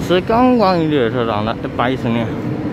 是刚刚一列车上的110年，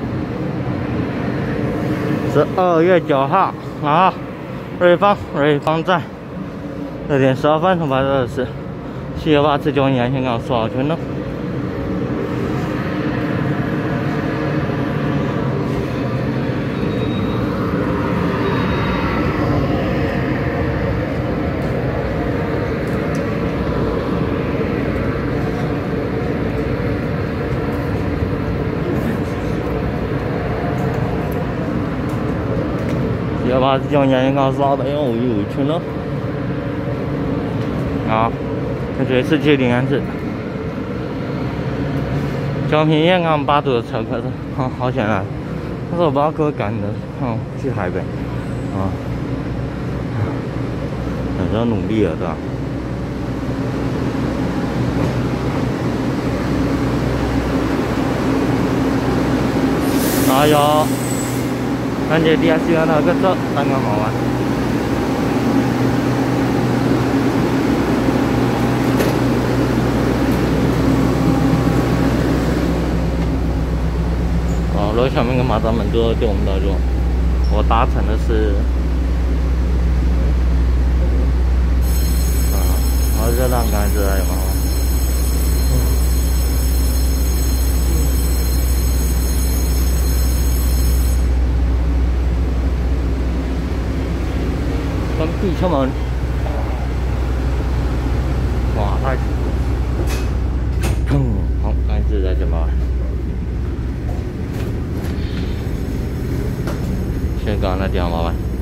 是2月9号啊，瑞芳站6点12分出发的是71849年香港苏澳群呢。71849年香港苏澳北澳有群呢。啊，这是7点制。交平燕港8度的车可是好险啊！但是我把哥赶的去台北啊，反正努力了，对吧？有感觉底下喜欢那个车，刚刚好玩。楼下面跟马达门都对我们的路，我搭乘的是好热浪杆子有吗？关闭车门。哇，太好，杆子在这边。先搞那点麻烦。